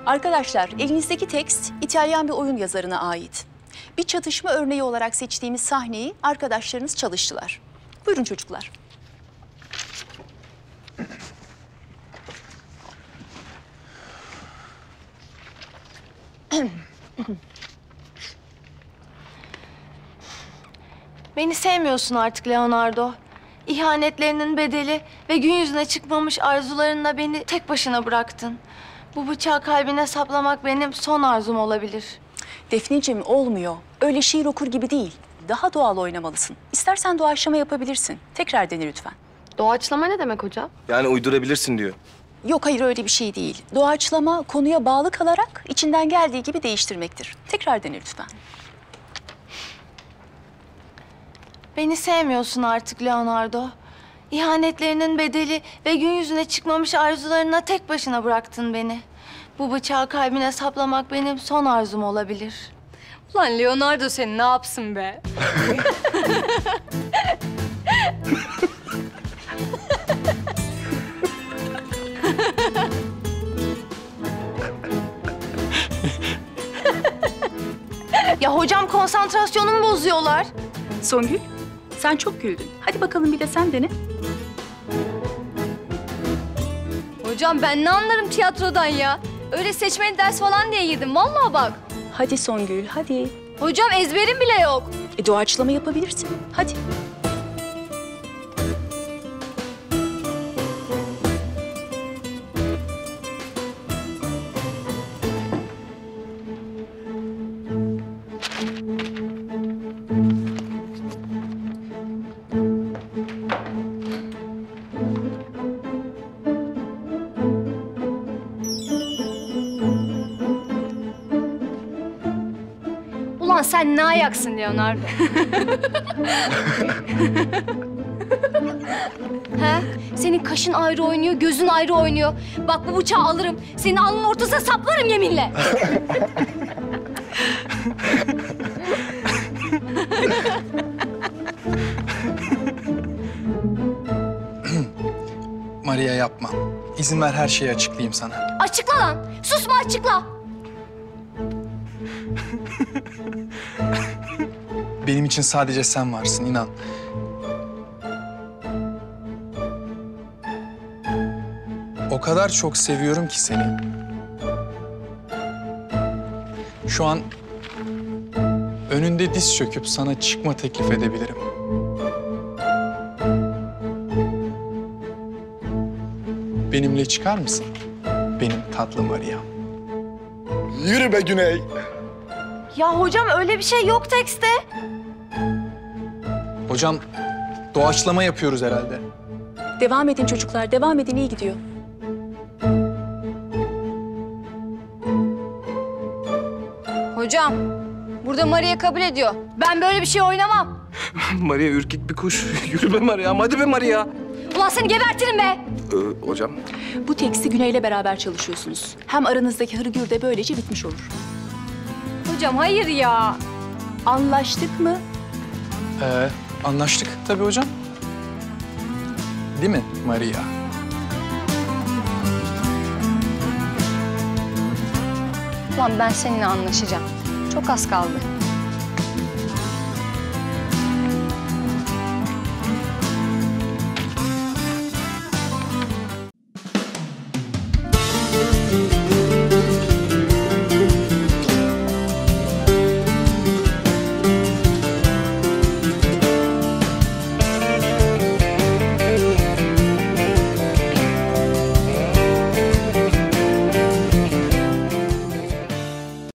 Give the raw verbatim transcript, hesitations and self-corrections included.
Arkadaşlar, elinizdeki tekst İtalyan bir oyun yazarına ait. Bir çatışma örneği olarak seçtiğimiz sahneyi arkadaşlarınız çalıştılar. Buyurun çocuklar. Beni sevmiyorsun artık Leonardo. İhanetlerinin bedeli ve gün yüzüne çıkmamış arzularınla beni tek başına bıraktın. Bu bıçağı kalbine saplamak benim son arzum olabilir. Defneciğim, olmuyor. Öyle şiir okur gibi değil. Daha doğal oynamalısın. İstersen doğaçlama yapabilirsin. Tekrar dene lütfen. Doğaçlama ne demek hocam? Yani uydurabilirsin diyor. Yok, hayır, öyle bir şey değil. Doğaçlama konuya bağlı kalarak içinden geldiği gibi değiştirmektir. Tekrar dene lütfen. Beni sevmiyorsun artık Leonardo. İhanetlerinin bedeli ve gün yüzüne çıkmamış arzularına tek başına bıraktın beni. Bu bıçağı kalbine saplamak benim son arzum olabilir. Ulan Leonardo seni ne yapsın be? Ya hocam, konsantrasyonumu bozuyorlar. Songül, sen çok güldün. Hadi bakalım bir de sen dene. Hocam ben ne anlarım tiyatrodan ya? Öyle seçmeli ders falan diye girdim. Vallahi bak. Hadi Songül, hadi. Hocam ezberim bile yok. E, doğaçlama yapabilirsin. Hadi. Ulan sen ne ayaksın Leonardo? He? Senin kaşın ayrı oynuyor, gözün ayrı oynuyor. Bak bu bıçağı alırım, senin alnının ortasına saplarım yeminle. Maria yapma. İzin ver her şeyi açıklayayım sana. Açıkla lan, susma açıkla. Benim için sadece sen varsın, inan. O kadar çok seviyorum ki seni. Şu an önünde diz çöküp sana çıkma teklif edebilirim. Benimle çıkar mısın? Benim tatlı Maria'm. Yürü be Güney. Ya hocam, öyle bir şey yok tekste. Hocam, doğaçlama yapıyoruz herhalde. Devam edin çocuklar, devam edin. İyi gidiyor. Hocam, burada Maria kabul ediyor. Ben böyle bir şey oynamam. Maria ürkek bir kuş. Yürü be Maria'm, hadi be Maria. Ulan seni gebertirim be. Ee, hocam. Bu teksti Güney'le beraber çalışıyorsunuz. Hem aranızdaki hırgür de böylece bitmiş olur. Hocam hayır ya. Anlaştık mı? Ee, anlaştık tabii hocam. Değil mi Maria? Ulan ben seninle anlaşacağım. Çok az kaldı.